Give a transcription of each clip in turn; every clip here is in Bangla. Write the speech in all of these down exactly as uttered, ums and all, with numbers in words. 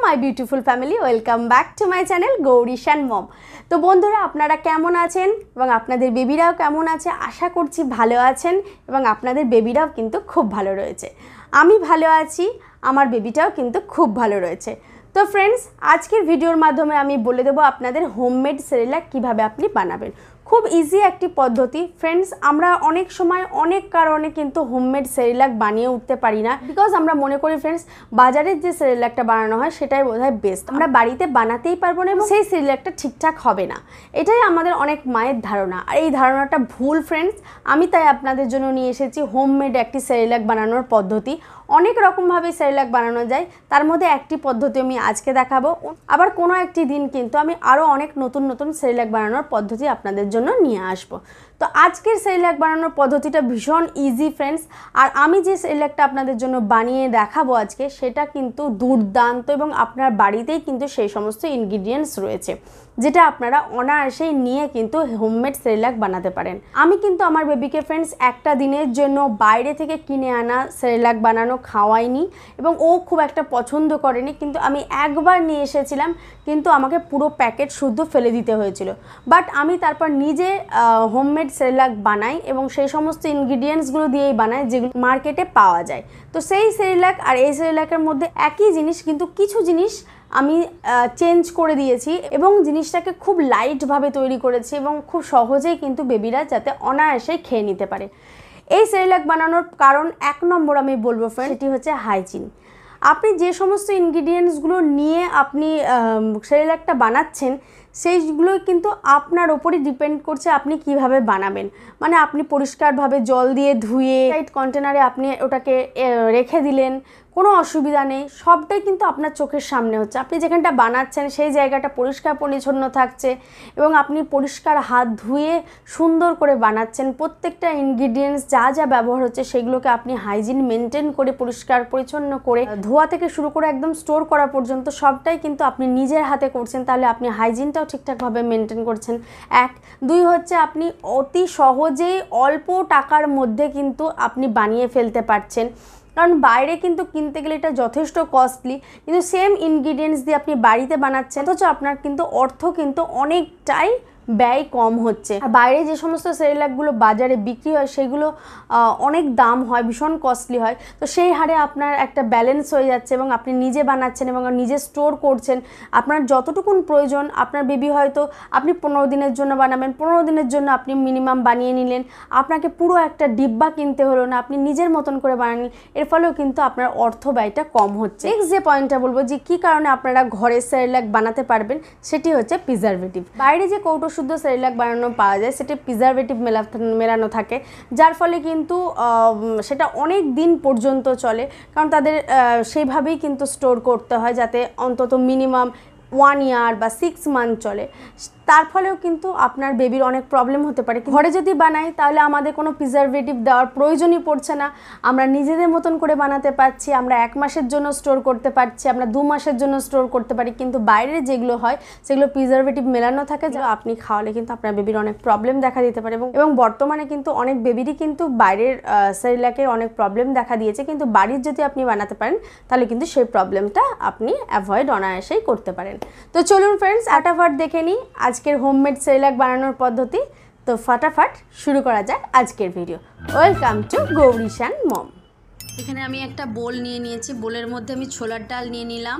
My beautiful family, welcome back to my channel Gaurishan mom. তো বন্ধুরা, আপনারা কেমন আছেন এবং আপনাদের বেবিরাও কেমন আছে? আশা করছি ভালো আছেন এবং আপনাদের বেবিরাও কিন্তু খুব ভালো রয়েছে। আমি ভালো আছি, আমার বেবিটাও কিন্তু খুব ভালো রয়েছে। তো ফ্রেন্ডস, আজকের ভিডিওর মাধ্যমে আমি বলে দেবো আপনাদের হোমমেড সেরেলাক কীভাবে আপনি বানাবেন। খুব ইজি একটি পদ্ধতি ফ্রেন্ডস। আমরা অনেক সময় অনেক কারণে কিন্তু হোমমেড সেরেলাক বানিয়ে উঠতে পারি না, বিকজ আমরা মনে করি ফ্রেন্ডস বাজারের যে সেরেলাকটা বানানো হয় সেটাই বোধহয় বেস্ট, আমরা বাড়িতে বানাতেই পারবো না এবং সেই সেরেলাকটা ঠিকঠাক হবে না, এটাই আমাদের অনেক মায়ের ধারণা। আর এই ধারণাটা ভুল ফ্রেন্ডস। আমি তাই আপনাদের জন্য নিয়ে এসেছি হোমমেড একটি সেরেলাক বানানোর পদ্ধতি। অনেক রকমভাবে সেরেলাক বানানো যায়, তার মধ্যে একটি পদ্ধতি আমি আজকে দেখাবো। আবার কোনো একটি দিন কিন্তু আমি আরও অনেক নতুন নতুন সেরেলাক বানানোর পদ্ধতি আপনাদের জন্য নিয়ে আসব। তো আজকের সেরেলাক বানানোর পদ্ধতিটা ভীষণ ইজি ফ্রেন্ডস। আর আমি যে সেরেলাকটা আপনাদের জন্য বানিয়ে দেখাবো আজকে, সেটা কিন্তু দুর্দান্ত এবং আপনার বাড়িতেই কিন্তু সেই সমস্ত ইনগ্রিডিয়েন্টস রয়েছে যেটা আপনারা অনায়াসেই নিয়ে কিন্তু হোমমেড সেরেলাক বানাতে পারেন। আমি কিন্তু আমার বেবিকে ফ্রেন্ডস একটা দিনের জন্য বাইরে থেকে কিনে আনা সেরেলাক বানানো খাওয়াইনি এবং ও খুব একটা পছন্দ করেনি, কিন্তু আমি একবার নিয়ে এসেছিলাম, কিন্তু আমাকে পুরো প্যাকেট শুদ্ধ ফেলে দিতে হয়েছিল। বাট আমি তারপর নিজে হোমমেড সেরেলাক বানাই এবং সেই সমস্ত ইনগ্রিডিয়েন্টসগুলো দিয়েই বানাই যেগুলো মার্কেটে পাওয়া যায়। তো সেই সেরেলাক আর এই সেরেলাকের মধ্যে একই জিনিস, কিন্তু কিছু জিনিস আমি চেঞ্জ করে দিয়েছি এবং জিনিসটাকে খুব লাইটভাবে তৈরি করেছি এবং খুব সহজেই কিন্তু বেবিরা যাতে অনায়াসে খেয়ে নিতে পারে। এই সেরেলাক বানানোর কারণ এক নম্বর আমি বলবো ফ্রেন্ড, সেটি হচ্ছে হাইজিন। আপনি যে সমস্ত ইনগ্রিডিয়েন্টসগুলো নিয়ে আপনি সেরেলাকটা বানাচ্ছেন সেইগুলো কিন্তু আপনার ওপরই ডিপেন্ড করছে আপনি কিভাবে বানাবেন। মানে আপনি পরিষ্কারভাবে জল দিয়ে ধুয়ে টাইট কন্টেনারে আপনি ওটাকে রেখে দিলেন, কোনো অসুবিধা নেই, সবটাই কিন্তু আপনার চোখের সামনে হচ্ছে। আপনি যেখানটা বানাচ্ছেন সেই জায়গাটা পরিষ্কার পরিচ্ছন্ন থাকছে এবং আপনি পরিষ্কার হাত ধুয়ে সুন্দর করে বানাচ্ছেন। প্রত্যেকটা ইনগ্রিডিয়েন্টস যা যা ব্যবহার হচ্ছে সেগুলোকে আপনি হাইজিন মেনটেন করে পরিষ্কার পরিচ্ছন্ন করে ধোয়া থেকে শুরু করে একদম স্টোর করা পর্যন্ত সবটাই কিন্তু আপনি নিজের হাতে করছেন, তাহলে আপনি হাইজিনটাও ঠিকঠাকভাবে মেনটেন করছেন। এক দুই হচ্ছে আপনি অতি সহজেই অল্প টাকার মধ্যে কিন্তু আপনি বানিয়ে ফেলতে পারছেন, কারণ বাইরে কিন্তু কিনতে গেলে এটা যথেষ্ট কস্টলি, কিন্তু সেম ইনগ্রিডিয়েন্টস দিয়ে আপনি বাড়িতে বানাচ্ছেন, অথচ আপনার কিন্তু অর্থ কিন্তু অনেকটাই ব্যয় কম হচ্ছে। আর বাইরে যে সমস্ত সেরেলাকগুলো বাজারে বিক্রি হয় সেগুলো অনেক দাম হয়, ভীষণ কস্টলি হয়। তো সেই হারে আপনার একটা ব্যালেন্স হয়ে যাচ্ছে এবং আপনি নিজে বানাচ্ছেন এবং নিজে স্টোর করছেন। আপনার যতটুকুন প্রয়োজন, আপনার বেবি হয়তো আপনি পনেরো দিনের জন্য বানাবেন, পনেরো দিনের জন্য আপনি মিনিমাম বানিয়ে নিলেন, আপনাকে পুরো একটা ডিব্বা কিনতে হলো না, আপনি নিজের মতন করে বানালেন। এর ফলেও কিন্তু আপনার অর্থ ব্যয়টা কম হচ্ছে। নেক্সট যে পয়েন্টটা বলবো যে কী কারণে আপনারা ঘরে সেরেলাক বানাতে পারবেন, সেটি হচ্ছে প্রিজারভেটিভ। বাইরে যে কৌটো শুদ্ধ সেরেলাক বানানো পাওয়া যায় সেটি প্রিজারভেটিভ মেলা মেলানো থাকে, যার ফলে কিন্তু সেটা অনেক দিন পর্যন্ত চলে, কারণ তাদের সেইভাবেই কিন্তু স্টোর করতে হয় যাতে অন্তত মিনিমাম ওয়ান ইয়ার বা সিক্স মান্থ চলে। তার ফলেও কিন্তু আপনার বেবির অনেক প্রবলেম হতে পারে। ঘরে যদি বানাই তাহলে আমাদের কোনো প্রিজারভেটিভ দেওয়ার প্রয়োজনই পড়ছে না, আমরা নিজেদের মতন করে বানাতে পারছি, আমরা এক মাসের জন্য স্টোর করতে পারছি, আমরা দু মাসের জন্য স্টোর করতে পারি। কিন্তু বাইরের যেগুলো হয় সেগুলো প্রিজারভেটিভ মেলানো থাকে, যা আপনি খাওয়ালে কিন্তু আপনার বেবির অনেক প্রবলেম দেখা দিতে পারে। এবং এবং বর্তমানে কিন্তু অনেক বেবিরই কিন্তু বাইরের সেরেলাকে অনেক প্রবলেম দেখা দিয়েছে, কিন্তু বাড়ির যদি আপনি বানাতে পারেন তাহলে কিন্তু সেই প্রবলেমটা আপনি অ্যাভয়েড অনায়াসেই করতে পারেন। তো চলুন ফ্রেন্ডস, ফটাফট দেখে নিই আজকের হোমমেড সেরেলাক বানানোর পদ্ধতি। তো ফটাফট শুরু করা যাক আজকের video. Welcome to Gaurishan mom. এখানে আমি একটা বোল নিয়ে নিয়েছি, বোলের মধ্যে আমি ছোলার ডাল নিয়ে নিলাম,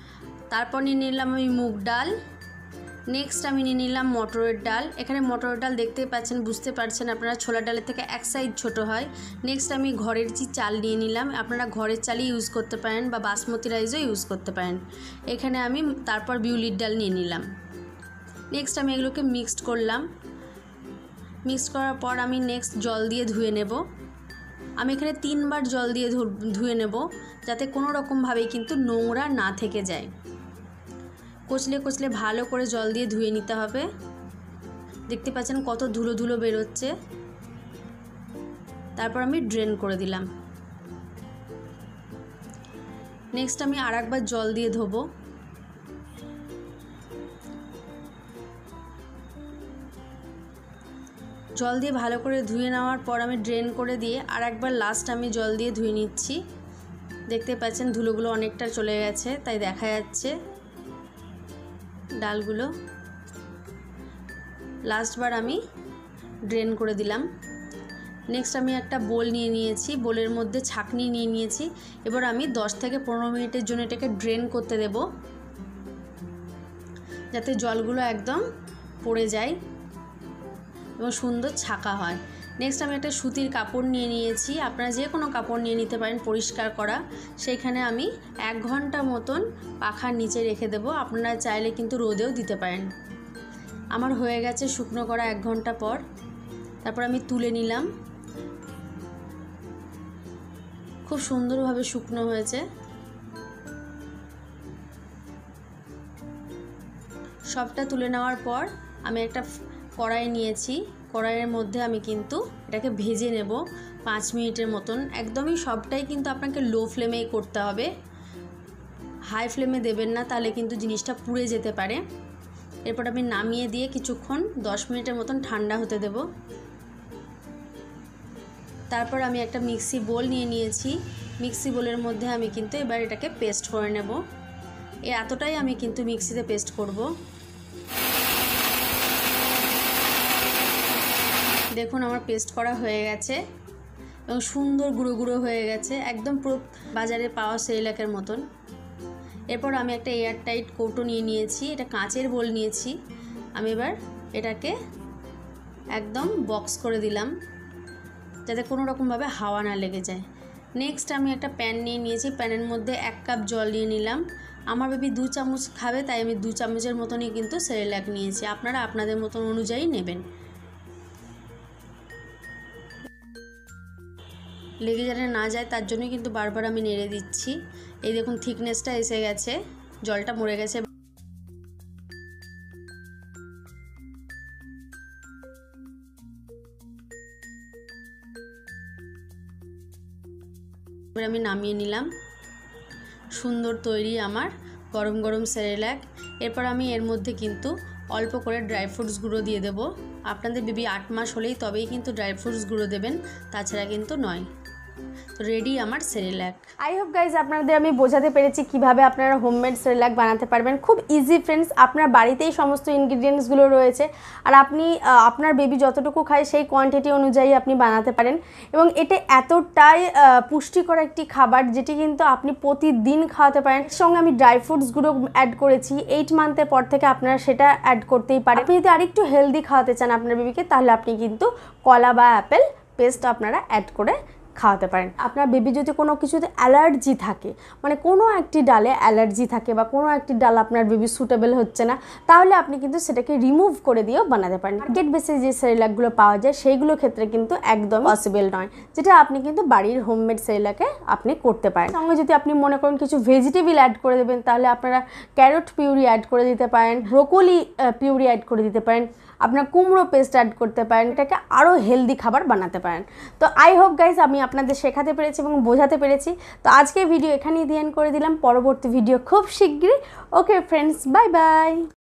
তারপর নিয়ে নিলাম আমি মুগ ডাল, নেক্সট আমি নিয়ে নিলাম মটরের ডাল। এখানে মটরের ডাল দেখতেই পাচ্ছেন, বুঝতে পারছেন আপনারা ছোলার ডালের থেকে এক সাইজ ছোট হয়। নেক্সট আমি ঘরের যে চাল নিয়ে নিলাম, আপনারা ঘরের চালই ইউজ করতে পারেন বা বাসমতি রাইসও ইউজ করতে পারেন। এখানে আমি তারপর বিউলির ডাল নিয়ে নিলাম। নেক্সট আমি এগুলোকে মিক্সড করলাম। মিক্সড করার পর আমি নেক্সট জল দিয়ে ধুয়ে নেব। আমি এখানে তিনবার জল দিয়ে ধুয়ে নেব যাতে কোনো রকমভাবেই কিন্তু নোংরা না থেকে যায়। কচলে কচলে ভালো করে জল দিয়ে ধুয়ে নিতে হবে। দেখতে পাচ্ছেন কত ধুলো ধুলো বেরোচ্ছে। তারপর আমি ড্রেন করে দিলাম। নেক্সট আমি আর একবার জল দিয়ে ধোবো। জল দিয়ে ভালো করে ধুয়ে নেওয়ার পর আমি ড্রেন করে দিয়ে আর একবার লাস্ট আমি জল দিয়ে ধুয়ে নিচ্ছি। দেখতে পাচ্ছেন ধুলোগুলো অনেকটা চলে গেছে, তাই দেখা যাচ্ছে ডালগুলো। লাস্টবার আমি ড্রেন করে দিলাম। নেক্সট আমি একটা বোল নিয়ে নিয়েছি, বোলের মধ্যে ছাঁকনি নিয়ে নিয়েছি। এবার আমি দশ থেকে পনেরো মিনিটের জন্য এটাকে ড্রেন করতে দেব, যাতে জলগুলো একদম পড়ে যায় এবং সুন্দর ছাকা হয়। নেক্সট আমি একটা সুতির কাপড় নিয়ে নিয়েছি, আপনারা যে কোনো কাপড় নিয়ে নিতে পারেন পরিষ্কার করা। সেইখানে আমি এক ঘন্টা মতন পাখার নিচে রেখে দেব, আপনারা চাইলে কিন্তু রোদেও দিতে পারেন। আমার হয়ে গেছে শুকনো করা এক ঘন্টা পর। তারপর আমি তুলে নিলাম, খুব সুন্দরভাবে শুকনো হয়েছে। সবটা তুলে নেওয়ার পর আমি একটা কড়াই নিয়েছি, কড়াইয়ের মধ্যে আমি কিন্তু এটাকে ভেজে নেব পাঁচ মিনিটের মতন। একদমই সবটাই কিন্তু আপনাকে লো ফ্লেমেই করতে হবে, হাই ফ্লেমে দেবেন না, তাহলে কিন্তু জিনিসটা পুড়ে যেতে পারে। এরপর আমি নামিয়ে দিয়ে কিছুক্ষণ দশ মিনিটের মতন ঠান্ডা হতে দেব। তারপর আমি একটা মিক্সি বোল নিয়ে নিয়েছি, মিক্সি বোলের মধ্যে আমি কিন্তু এবার এটাকে পেস্ট করে নেব। এই এতটাই আমি কিন্তু মিক্সিতে পেস্ট করব। দেখুন আমার পেস্ট করা হয়ে গেছে এবং সুন্দর গুঁড়ো গুঁড়ো হয়ে গেছে, একদম পুরো বাজারে পাওয়া সেরেলাকের মতন। এরপর আমি একটা এয়ার টাইট কৌটো নিয়ে নিয়েছি, এটা কাঁচের বোল নিয়েছি। আমি এবার এটাকে একদম বক্স করে দিলাম, যাতে কোনো রকমভাবে হাওয়া না লেগে যায়। নেক্সট আমি একটা প্যান নিয়ে নিয়েছি, প্যানের মধ্যে এক কাপ জল নিয়ে নিলাম। আমার বেবি দু চামচ খাবে, তাই আমি দু চামচের মতনই কিন্তু সেরেলাক নিয়েছি, আপনারা আপনাদের মতন অনুযায়ী নেবেন। লেগে যাতে না যায় তার জন্যই কিন্তু বারবার আমি নেড়ে দিচ্ছি। এই দেখুন থিকনেসটা এসে গেছে, জলটা মরে গেছে। এবার আমি নামিয়ে নিলাম। সুন্দর তৈরি আমার গরম গরম সেরেলাক। এরপর আমি এর মধ্যে কিন্তু অল্প করে ড্রাই ফ্রুটস গুঁড়ো দিয়ে দেব। আপনাদের বেবি আট মাস হলেই তবেই কিন্তু ড্রাই ফ্রুটস গুঁড়ো দেবেন, তাছাড়া কিন্তু নয়। তো রেডি আমার সেরেলাক। আই হোপ গাইজ আপনাদের আমি বোঝাতে পেরেছি কিভাবে আপনারা হোমমেড সেরেলাক বানাতে পারবেন। খুব ইজি ফ্রেন্ডস, আপনার বাড়িতেই সমস্ত ইনগ্রিডিয়েন্টসগুলো রয়েছে, আর আপনি আপনার বেবি যতটুকু খায় সেই কোয়ান্টিটি অনুযায়ী আপনি বানাতে পারেন। এবং এটা এতটাই পুষ্টিকর একটি খাবার, যেটি কিন্তু আপনি প্রতিদিন খাওয়াতে পারেন। এর সঙ্গে আমি ড্রাই ফ্রুটসগুলো অ্যাড করেছি, এইট মান্থের পর থেকে আপনারা সেটা অ্যাড করতেই পারেন। আপনি যদি আরেকটু হেলদি খাওয়াতে চান আপনার বেবিকে, তাহলে আপনি কিন্তু কলা বা অ্যাপেল পেস্ট আপনারা অ্যাড করে খাওয়াতে পারেন। আপনার বেবি যদি কোনো কিছুতে অ্যালার্জি থাকে, মানে কোনো একটি ডালে অ্যালার্জি থাকে বা কোনো একটি ডাল আপনার বেবি সুটেবল হচ্ছে না, তাহলে আপনি কিন্তু সেটাকে রিমুভ করে দিয়েও বানাতে পারেন। মার্কেট বেসে যে সেরেলাকগুলো পাওয়া যায় সেইগুলোর ক্ষেত্রে কিন্তু একদম পসিবল নয়, যেটা আপনি কিন্তু বাড়ির হোমমেড সেরেলাকে আপনি করতে পারেন। সঙ্গে যদি আপনি মনে করেন কিছু ভেজিটেবল অ্যাড করে দেবেন, তাহলে আপনারা ক্যারট পিউরি অ্যাড করে দিতে পারেন, ব্রোকলি পিউরি অ্যাড করে দিতে পারেন, আপনার কুমড়ো পেস্ট অ্যাড করতে পারেন, এটাকে আরও হেলদি খাবার বানাতে পারেন। তো আই হোপ গাইজ আমি আপনাদের শেখাতে পেরেছি এবং বোঝাতে পেরেছি। তো আজকে ভিডিও এখানেই দিয়ে এন্ড করে দিলাম, পরবর্তী ভিডিও খুব শিগগিরই। Okay friends, bye by.